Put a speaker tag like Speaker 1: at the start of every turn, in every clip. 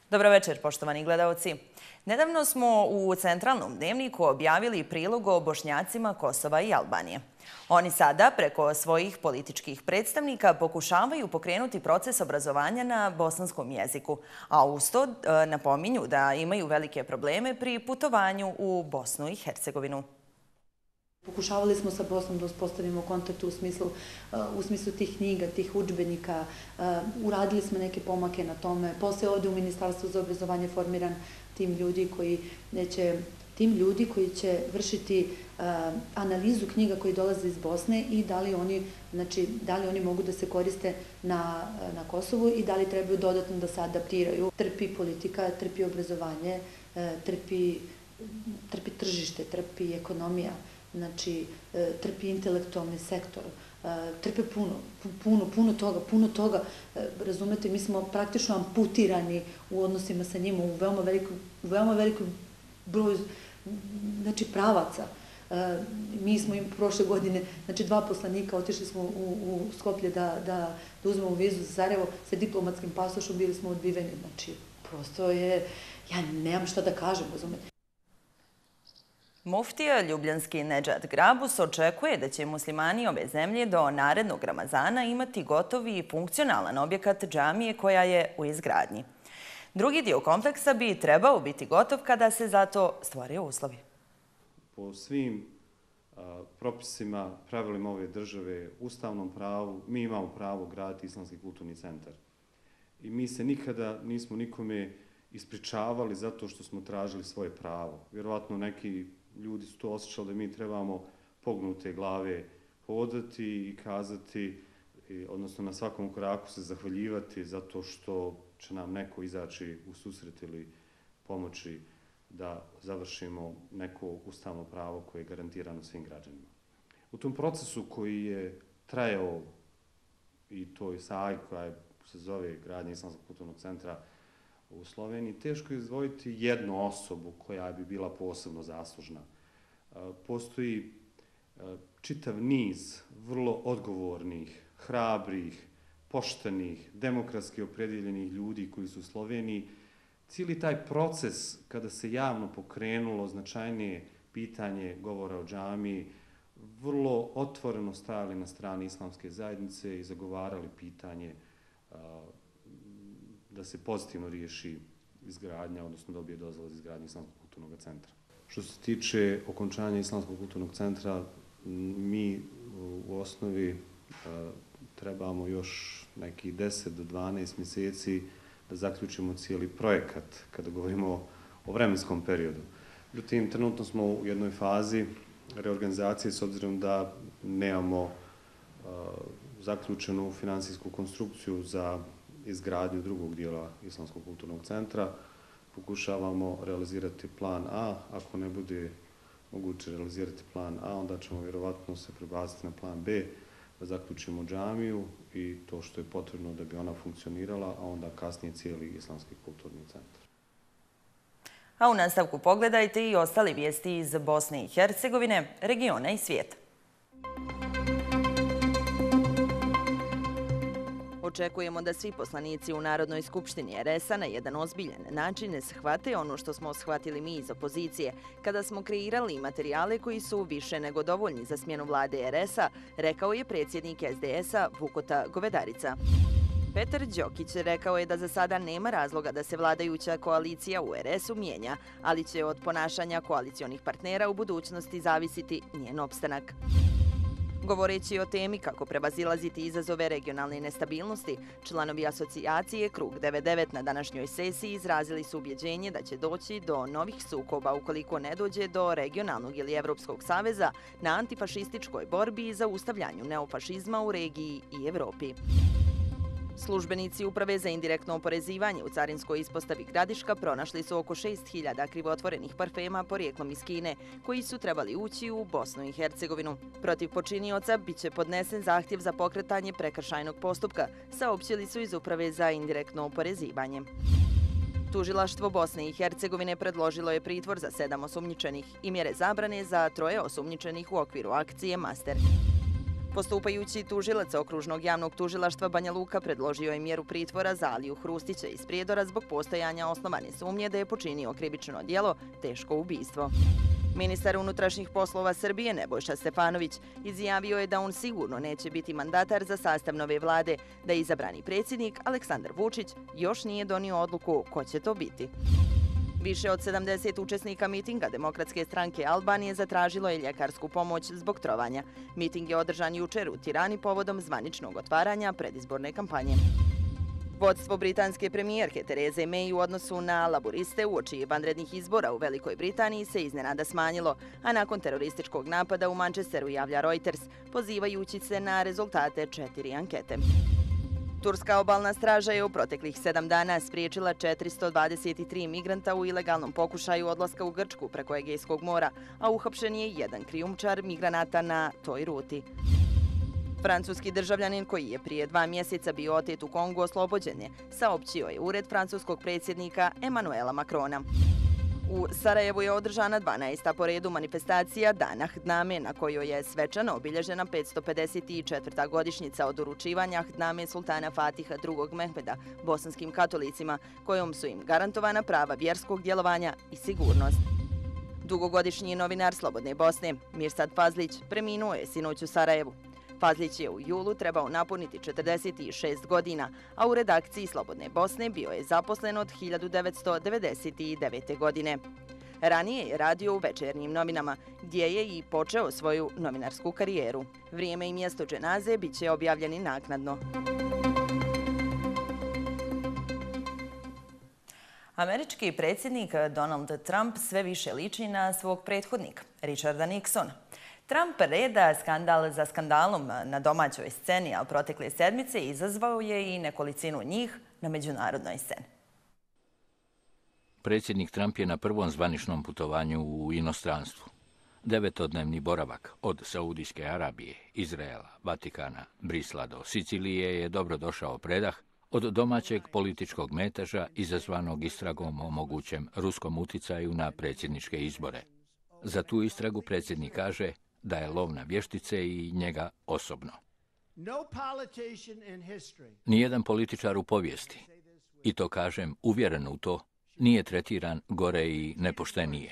Speaker 1: Dobro večer, poštovani gledaoci. Nedavno smo u Centralnom dnevniku objavili prilog o Bošnjacima Kosova i Albanije. Oni sada, preko svojih političkih predstavnika, pokušavaju pokrenuti proces obrazovanja na bosanskom jeziku, a uz to napominju da imaju velike probleme pri putovanju u Bosnu i Hercegovinu.
Speaker 2: Pokušavali smo sa Bosnom da uspostavimo kontakt u smislu tih knjiga, tih udžbenika. Uradili smo neke pomake na tome. Posle ovdje u Ministarstvu za obrazovanje formiran tim ljudi koji će vršiti analizu knjiga koji dolaze iz Bosne i da li oni mogu da se koriste na Kosovu i da li trebaju dodatno da se adaptiraju. Trpi politika, trpi obrazovanje, trpi tržište, trpi ekonomija. Znači, trpi intelektualni sektor, trpe puno toga, razumete, mi smo praktično amputirani u odnosima sa njima u veoma velikom broju, znači, pravaca. Mi smo im prošle godine, znači 2 poslanika, otišli smo u Skoplje da uzmemo vizu za Sarajevo sa diplomatskim pasošom, bili smo odbiveni, znači, prosto je, ja nemam šta da kažem, razumete.
Speaker 1: Muftija ljubljanski Nedžad Grabus očekuje da će muslimani ove zemlje do narednog Ramazana imati gotovi i funkcionalan objekat džamije koja je u izgradnji. Drugi dio kompleksa bi trebao biti gotov kada se za to stvore uslovi.
Speaker 3: Po svim propisima, pravilima ove države, ustavnom pravu, mi imamo pravo graditi Islamski kulturni centar. I mi se nikada nismo nikome ispričavali zato što smo tražili svoje pravo. Vjerovatno neki ljudi su to osjećali da mi trebamo pognute glave hodati i kazati, odnosno na svakom koraku se zahvaljivati zato što će nam neko izaći u susret ili pomoći da završimo neko ustavno pravo koje je garantirano svim građanima. U tom procesu koji je trajao i toj sagi koja se zove gradnja Islamskog kulturnog centra u Sloveniji, teško je izdvojiti jednu osobu koja bi bila posebno zaslužna. Postoji čitav niz vrlo odgovornih, hrabrih, poštenih, demokratski opredjeljenih ljudi koji su u Sloveniji. Cijeli taj proces kada se javno pokrenulo značajnije pitanje govora o džamiji, vrlo otvoreno stajali na strani islamske zajednice i zagovarali pitanje da se pozitivno riješi izgradnja, odnosno dobije dozvola za izgradnju Islamskog kulturnog centra. Što se tiče okončanja Islamskog kulturnog centra, mi u osnovi trebamo još nekih 10 do 12 mjeseci da zaključimo cijeli projekat kada govorimo o vremenskom periodu. Međutim, trenutno smo u jednoj fazi reorganizacije s obzirom da nemamo zaključenu finansijsku konstrukciju za izgradnju drugog dijela Islamskog kulturnog centra. Pokušavamo realizirati plan A. Ako ne bude moguće realizirati plan A, onda ćemo vjerovatno se prebaciti na plan B, da zaključimo džamiju i to što je potrebno da bi ona funkcionirala, a onda kasnije cijeli Islamski kulturni centar.
Speaker 1: A u nastavku pogledajte i ostale vijesti iz Bosne i Hercegovine, regiona i svijeta. Očekujemo da svi poslanici u Narodnoj skupštini RS-a na jedan ozbiljan način shvate ono što smo shvatili mi iz opozicije kada smo kreirali materijale koji su više nego dovoljni za smjenu vlade RS-a, rekao je predsjednik SDS-a Vukota Govedarica. Petar Đokić rekao je da za sada nema razloga da se vladajuća koalicija u RS-u mijenja, ali će od ponašanja koalicionih partnera u budućnosti zavisiti njen opstanak. Govoreći o temi kako prevazilaziti izazove regionalne nestabilnosti, članovi asocijacije Krug 99 na današnjoj sesiji izrazili su ubjeđenje da će doći do novih sukoba ukoliko ne dođe do regionalnog ili Evropskog saveza na antifašističkoj borbi i zaustavljanju neofašizma u regiji i Evropi. Službenici Uprave za indirektno oporezivanje u carinskoj ispostavi Gradiška pronašli su oko 6.000 krivotvorenih parfema porijeklom iz Kine, koji su trebali ući u Bosnu i Hercegovinu. Protiv počinioca biće podnesen zahtjev za pokretanje prekršajnog postupka, saopćili su iz Uprave za indirektno oporezivanje. Tužilaštvo Bosne i Hercegovine predložilo je pritvor za 7 osumnjičenih i mjere zabrane za 3 osumnjičenih u okviru akcije Master. Postupajući tužilac okružnog javnog tužilaštva Banja Luka predložio je mjeru pritvora za Aliju Hrustića iz Prijedora zbog postojanja osnovane sumnje da je počinio krivično djelo teško ubistvo. Ministar unutrašnjih poslova Srbije Nebojša Stefanović izjavio je da on sigurno neće biti mandatar za sastav nove vlade, da izabrani predsjednik Aleksandar Vučić još nije donio odluku ko će to biti. Više od 70 učesnika mitinga Demokratske stranke Albanije zatražilo je ljekarsku pomoć zbog trovanja. Miting je održan jučer u Tirani povodom zvaničnog otvaranja predizborne kampanje. Vodstvo britanske premijerke Tereze May u odnosu na laboriste uoči vanrednih izbora u Velikoj Britaniji se iznenada smanjilo, a nakon terorističkog napada u Manchesteru javlja Reuters, pozivajući se na rezultate 4 ankete. Turska obalna straža je u proteklih 7 dana spriječila 423 migranta u ilegalnom pokušaju odlaska u Grčku preko Egejskog mora, a uhapšen je jedan krijumčar migranata na toj ruti. Francuski državljanin koji je prije 2 mjeseca bio otet u Kongu oslobođen je, saopćio je ured francuskog predsjednika Emanuela Macrona. U Sarajevu je održana 12. po redu manifestacija Dana Hdname, na kojoj je svečano obilježena 554. godišnjica od uručivanja Hdname sultana Fatiha II. Mehmeda bosanskim katolicima, kojom su im garantovana prava vjerskog djelovanja i sigurnost. Dugogodišnji novinar Slobodne Bosne, Mirsad Fazlić, preminuo je sinoć u Sarajevu. Fazlić je u julu trebao napuniti 46 godina, a u redakciji Slobodne Bosne bio je zaposlen od 1999. godine. Ranije je radio u večernjim novinama, gdje je i počeo svoju novinarsku karijeru. Vrijeme i mjesto dženaze bit će objavljeni naknadno. Američki predsjednik Donald Trump sve više liči na svog prethodnika, Richarda Nixona. Trump reda skandal za skandalom na domaćoj sceni, a protekle sedmice izazvao je i nekolicinu njih na međunarodnoj sceni.
Speaker 4: Predsjednik Trump je na prvom zvaničnom putovanju u inostranstvu. 9-dnevni boravak od Saudijske Arabije, Izraela, Vatikana, Brisla do Sicilije je dobro došao predah od domaćeg političkog meteža izazvanog istragom o mogućem ruskom uticaju na predsjedničke izbore. Za tu istragu predsjednik kaže da je lov na vještice i njega osobno. Nijedan političar u povijesti, i to kažem uvjeren u to, nije tretiran gore i nepoštenije.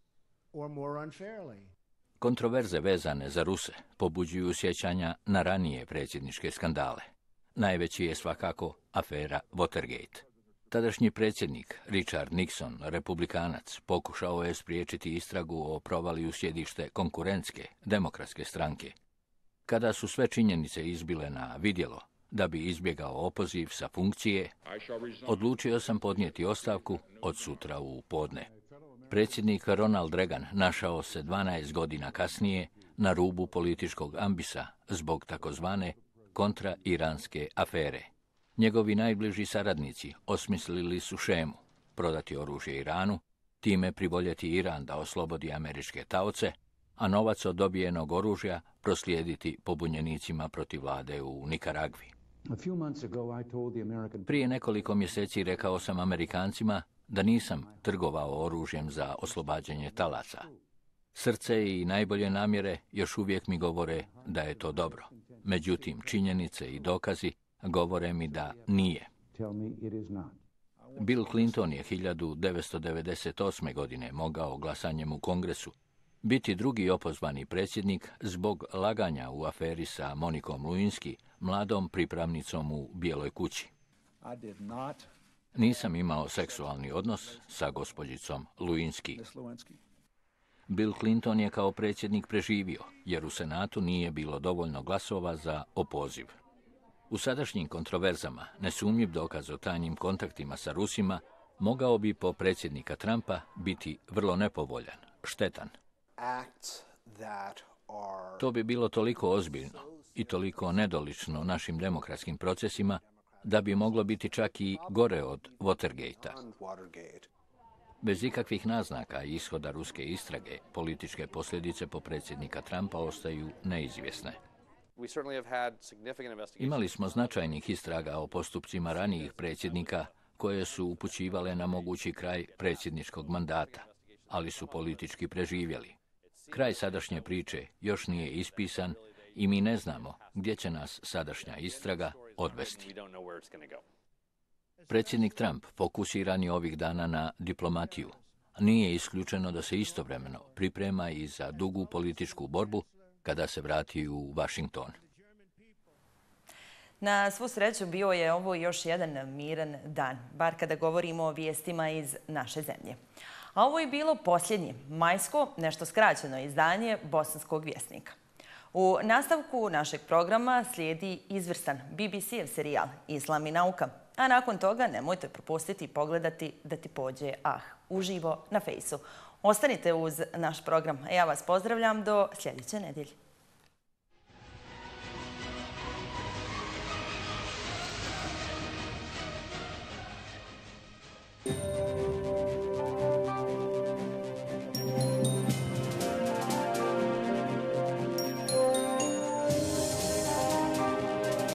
Speaker 4: Kontroverze vezane za Ruse pobuđuju sjećanja na ranije predsjedničke skandale. Najveći je svakako afera Watergate. Tadašnji predsjednik Richard Nixon, republikanac, pokušao je spriječiti istragu o provali u sjedište konkurentske, demokratske stranke. Kada su sve činjenice izbile na vidjelo, da bi izbjegao opoziv sa funkcije, odlučio sam podnijeti ostavku od sutra u podne. Predsjednik Ronald Reagan našao se 12 godina kasnije na rubu političkog ambisa zbog takozvane kontra-iranske afere. Njegovi najbliži saradnici osmislili su šemu, prodati oružje Iranu, time privoljeti Iran da oslobodi američke taoce, a novac od dobijenog oružja proslijediti pobunjenicima protiv vlade u Nikaragvi. Prije nekoliko mjeseci rekao sam Amerikancima da nisam trgovao oružjem za oslobađanje talaca. Srce i najbolje namjere još uvijek mi govore da je to dobro. Međutim, činjenice i dokazi govore mi da nije. Bill Clinton je 1998. godine mogao glasanjem u Kongresu biti drugi opozvani predsjednik zbog laganja u aferi sa Monikom Lewinsky, mladom pripravnicom u Bijeloj kući. Nisam imao seksualni odnos sa gospođicom Lewinsky. Bill Clinton je kao predsjednik preživio, jer u Senatu nije bilo dovoljno glasova za opoziv. U sadašnjim kontroverzama nesumnjiv dokaz o tajnim kontaktima sa Rusima mogao bi po predsjednika Trumpa biti vrlo nepovoljan, štetan. To bi bilo toliko ozbiljno i toliko nedolično našim demokratskim procesima da bi moglo biti čak i gore od Watergate-a. Bez ikakvih naznaka i ishoda ruske istrage, političke posljedice po predsjednika Trumpa ostaju neizvjesne. Imali smo značajnih istraga o postupcima ranijih predsjednika koje su upućivale na mogući kraj predsjedničkog mandata, ali su politički preživjeli. Kraj sadašnje priče još nije ispisan i mi ne znamo gdje će nas sadašnja istraga odvesti. Predsjednik Trump fokusiran je ovih dana na diplomatiju. Nije isključeno da se istovremeno priprema i za dugu političku borbu kada se vrati u Washington.
Speaker 5: Na svu sreću bio je ovo još jedan miran dan, bar kada govorimo o vijestima iz naše zemlje. A ovo je bilo posljednje, majsko, nešto skraćeno izdanje Bosanskog vjesnika. U nastavku našeg programa slijedi izvrstan BBC-ev serijal Islam i nauka, a nakon toga nemojte propustiti pogledati Da ti pođe uživo na Fejsu. Ostanite uz naš program, a ja vas pozdravljam do sljedeće nedjelje.